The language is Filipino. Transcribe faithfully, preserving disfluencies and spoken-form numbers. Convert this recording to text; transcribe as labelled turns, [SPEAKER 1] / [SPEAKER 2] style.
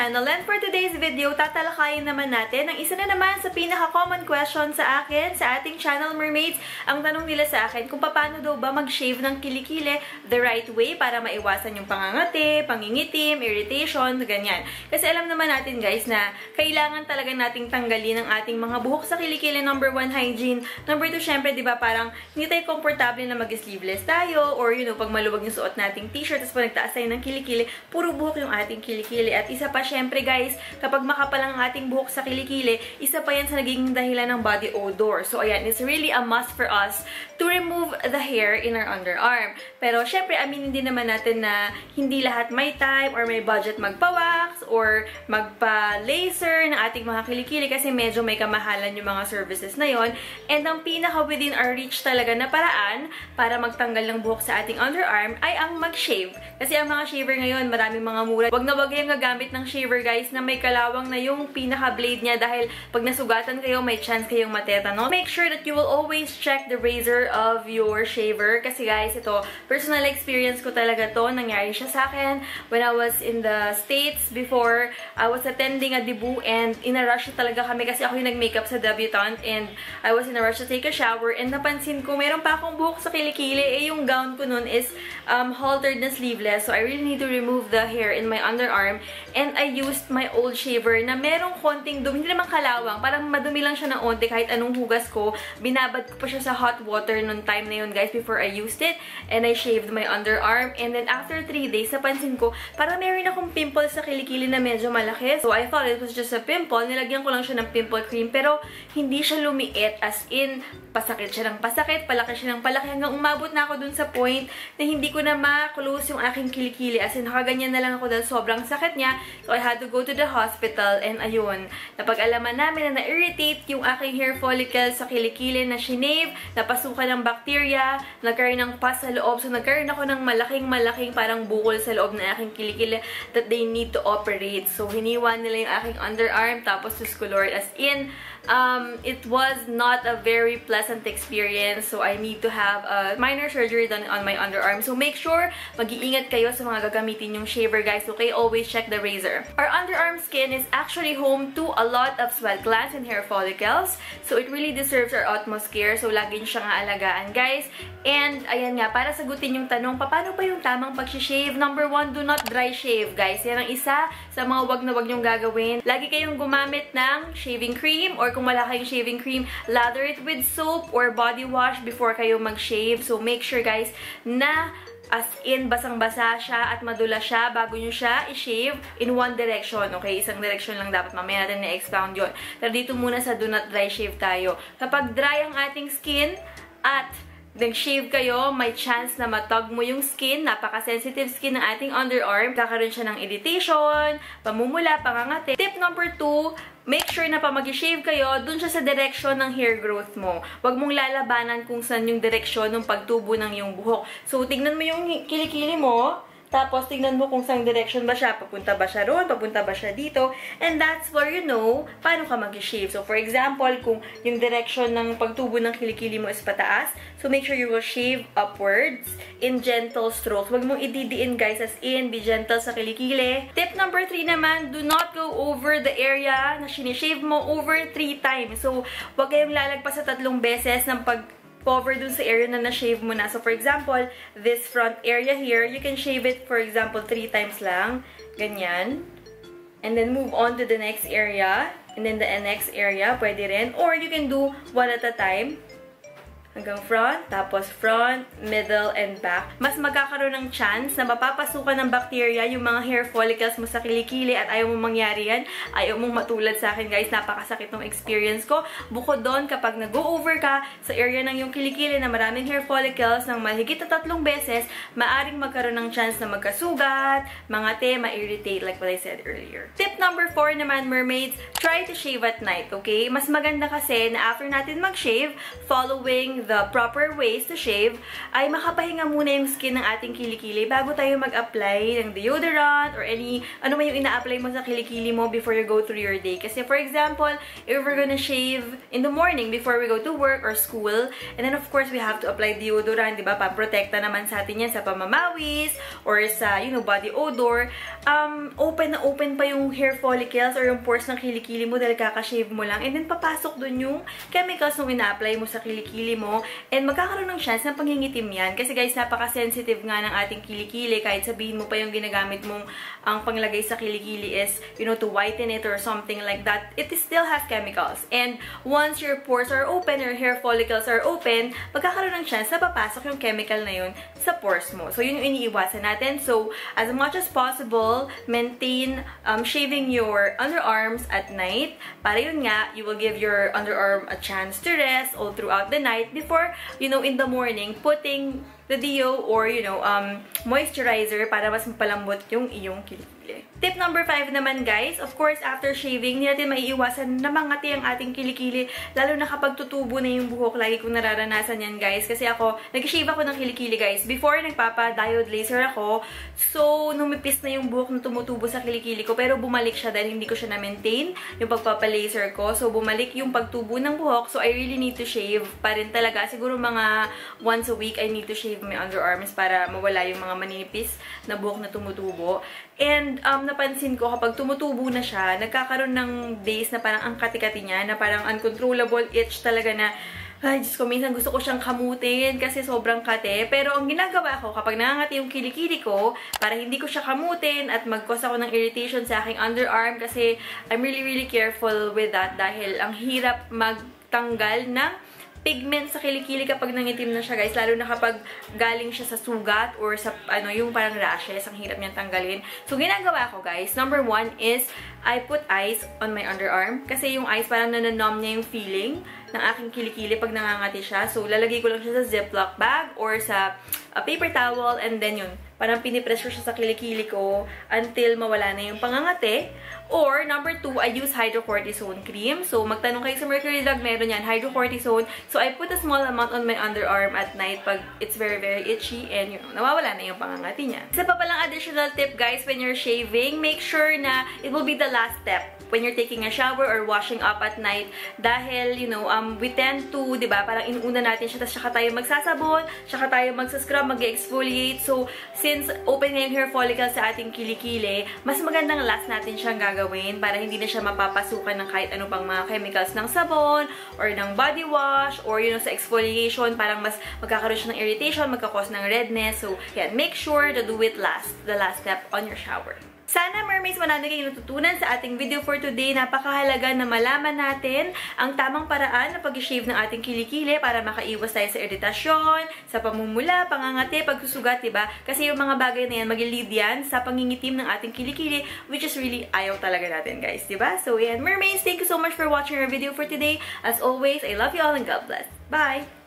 [SPEAKER 1] channel. And for today's video, tatalakayin naman natin ang isa na naman sa pinaka-common question sa akin, sa ating channel mermaids. Ang tanong nila sa akin kung paano daw ba mag-shave ng kilikili the right way para maiwasan yung pangangati, pangingitim, irritation, ganyan. Kasi alam naman natin guys na kailangan talaga nating tanggalin ang ating mga buhok sa kilikili. Number one, hygiene. Number two, syempre, di ba, parang hindi tayo komportable na mag-sleeveless tayo or, you know, pag maluwag yung suot nating t-shirt, tapos pag nagtaas tayo ng kilikili, puro buhok yung ating kilikili. At isa pa, syempre, guys, kapag makapal ang ating buhok sa kilikili, isa pa yan sa nagiging dahilan ng body odor. So, ayan, it's really a must for us to remove the hair in our underarm. Pero, syempre, aminin din naman natin na hindi lahat may time or may budget magpa-wax or magpa-laser ng ating mga kilikili kasi medyo may kamahalan yung mga services na yon. And ang pinaka within our reach talaga na paraan para magtanggal ng buhok sa ating underarm ay ang mag-shave. Kasi ang mga shaver ngayon, maraming mga mura. Wag na wag kayong gagamit ng shaver guys na may kalawang na yung pinaka-blade niya dahil pag nasugatan kayo, may chance kayong matetanong. Make sure that you will always check the razor of your shaver kasi guys, ito, personal experience ko talaga to. Nangyari siya sa akin when I was in the States before. I was attending a debut and in a rush talaga kami kasi ako yung nag-makeup sa debutante and I was in a rush to take a shower and napansin ko, meron pa akong buhok sa kilikili. Eh, yung gown ko nun is um, haltered na sleeveless. So, I really need to remove the hair in my underarm. And I used my old shaver na merong konting dumi. Hindi naman kalawang. Parang madumi lang siya na onte kahit anong hugas ko. Binabad ko pa siya sa hot water nung time na yun, guys, before I used it. And I shaved my underarm. And then, after three days, napansin ko, parang meron akong pimple sa kilikili na medyo malaki. So, I thought it was just a pimple. Nilagyan ko lang siya ng pimple cream. Pero, hindi siya lumiit. As in, pasakit siya ng pasakit, palaki siya ng palaki. Hanggang umabot na ako dun sa point na hindi ko na ma-close yung aking kilikili. As in, nakaganyan na lang ako dahil sobrang sakit niya. So, I had to go to the hospital. And ayun, napag-alaman namin na na-irritate yung aking hair follicle sa kilikili na shinave, napasukan ng bacteria, nagkaroon ng pus sa loob. So, nagkaroon ako ng malaking-malaking parang bukol sa loob ng aking kilikili that they need to operate. So, hiniwan nila yung aking underarm tapos suscolored. As in, Um, it was not a very pleasant experience. So, I need to have a minor surgery done on my underarm. So, make sure mag-iingat kayo sa mga gagamitin yung shaver, guys. Okay? Always check the razor. Our underarm skin is actually home to a lot of sweat glands and hair follicles. So, it really deserves our utmost care. So, lagi nyo siyang aalagaan, guys. And, ayan nga, para sagutin yung tanong, paano pa yung tamang pag-shave? Number one, do not dry shave, guys. Yan ang isa sa mga wag na wag nyong gagawin. Lagi kayong gumamit ng shaving cream or kung wala kayong shaving cream, lather it with soap or body wash before kayo mag-shave. So, make sure guys na as in basang-basa siya at madula siya bago nyo siya i-shave in one direction. Okay? Isang direction lang dapat. Mamaya natin na-expound yun. Pero dito muna sa do not dry shave tayo. Kapag dry ang ating skin at nag-shave kayo, may chance na matag mo yung skin, napaka-sensitive skin ng ating underarm, kakaroon siya ng irritation, pamumula, pangangati. Tip number two, make sure na pa mag-shave kayo, dun siya sa direction ng hair growth mo. Huwag mong lalabanan kung saan yung direction ng pagtubo ng yung buhok. So, tignan mo yung kilikili mo, tapos, tingnan mo kung saan direction ba siya. Papunta ba siya roon? Papunta ba siya dito? And that's where you know paano ka mag-shave. So, for example, kung yung direction ng pagtubo ng kilikili mo is pataas, so make sure you will shave upwards in gentle strokes. Huwag mong ididiin, guys, as in, be gentle sa kilikili. Tip number three naman, do not go over the area na sinishave mo over three times. So, huwag kayong lalagpas sa tatlong beses ng pag cover dun sa area na na-shave mo na. So, for example, this front area here, you can shave it, for example, three times lang. Ganyan. And then, move on to the next area. And then, the next area, pwede rin. Or, you can do one at a time. Hanggang front, tapos front, middle, and back. Mas magkakaroon ng chance na mapapasukan ng bacteria yung mga hair follicles mo sa kilikili at ayaw mong mangyari yan. Ayaw mong matulad sa akin, guys. Napakasakit ng experience ko. Bukod doon, kapag nag-go over ka sa area ng yung kilikili na maraming hair follicles ng mahigit na tatlong beses, maaring magkaroon ng chance na magkasugat, mangate, ma-irritate, like what I said earlier. Tip number four naman, mermaids, try to shave at night, okay? Mas maganda kasi na after natin mag-shave, following knowing the proper ways to shave, ay makapahinga muna yung skin ng ating kilikili bago tayo mag-apply ng deodorant or any, ano man yung ina-apply mo sa kilikili mo before you go through your day. Kasi for example, if we're gonna shave in the morning before we go to work or school, and then of course we have to apply deodorant, di ba? Pa-protekta naman sa atin yan sa pamamawis or sa, you know, body odor. Um, open na open pa yung hair follicles or yung pores ng kilikili mo dahil kakashave mo lang. And then papasok dun yung chemicals nung ina-apply mo sa kilikili mo. And magkakaroon ng chance na pangingitim yan. Kasi guys, napaka-sensitive nga ng ating kilikili. Kahit sabihin mo pa yung ginagamit mong ang panglagay sa kilikili is, you know, to whiten it or something like that, it still has chemicals. And once your pores are open, your hair follicles are open, magkakaroon ng chance na papasok yung chemical na yun sa pores mo. So, yun yung iniiwasan natin. So, as much as possible, maintain um, shaving your underarms at night. Para yun nga, you will give your underarm a chance to rest all throughout the night before, you know, in the morning, putting the deo or, you know, um, moisturizer para mas mapalambot yung iyong kilikili. Tip number five naman, guys. Of course, after shaving, hindi natin maiiwasan na mangati ang ating kilikili, lalo na kapag tutubo na yung buhok. Lagi kong nararanasan yan, guys. Kasi ako, nag-shave ako ng kilikili, guys. Before, nagpapa-diode laser ako. So, numipis na yung buhok na tumutubo sa kilikili ko. Pero bumalik siya dahil hindi ko siya na-maintain yung pagpapa-laser ko. So, bumalik yung pagtubo ng buhok. So, I really need to shave pa rin talaga. Siguro mga once a week, I need to shave my underarms para mawala yung mga maninipis na buhok na tumutubo. And, um, napansin ko, kapag tumutubo na siya, nagkakaroon ng days na parang ang kati-kati niya, na parang uncontrollable itch talaga na, ay, Diyos ko, minsan gusto ko siyang kamutin kasi sobrang kate. Pero ang ginagawa ko, kapag nangangati yung kilikili ko, para hindi ko siya kamutin at mag-cause ako ng irritation sa aking underarm kasi I'm really, really careful with that dahil ang hirap magtanggal ng pigment sa kilikili kapag nangitim na siya, guys. Lalo na kapag galing siya sa sugat or sa, ano, yung parang rashes. Ang hirap niyang tanggalin. So, ginagawa ko, guys, number one is, I put ice on my underarm. Kasi yung ice, parang nananumb niya yung feeling ng aking kilikili pag nangangati siya. So, lalagay ko lang siya sa Ziploc bag or sa uh, paper towel. And then yun, parang pinipressure siya sa kilikili ko until mawala na yung pangangati. Or, number two, I use hydrocortisone cream. So, magtanong kayo sa Mercury Dog, meron yan, hydrocortisone. So, I put a small amount on my underarm at night pag it's very, very itchy and, you know, nawawala na yung pangangati niya. Isa pa palang additional tip, guys, when you're shaving, make sure na it will be the last step when you're taking a shower or washing up at night. Dahil, you know, um, we tend to, di ba, parang inuuna natin siya, tapos saka tayo magsasabon, saka tayo magsascrub, mag-exfoliate. So, since open nga yung hair follicle sa ating kilikili, mas magandang last natin siyang gagawin para hindi na siya mapapasukan ng kahit ano pang mga chemicals ng sabon or ng body wash or, you know, sa exfoliation, parang mas magkakaroon siya ng irritation, magkakos ng redness. So, yan, make sure to do it last, the last step on your shower. Sana, mermaids, marami kayong natutunan sa ating video for today. Napakahalaga na malaman natin ang tamang paraan na pag-shave ng ating kilikili para makaiwas tayo sa iritasyon, sa pamumula, pangangati, pagsusugat, diba? Kasi yung mga bagay na yan, mag-lead yan sa pangingitim ng ating kilikili, which is really ayaw talaga natin, guys, diba? So, yan, mermaids, thank you so much for watching our video for today. As always, I love you all and God bless. Bye!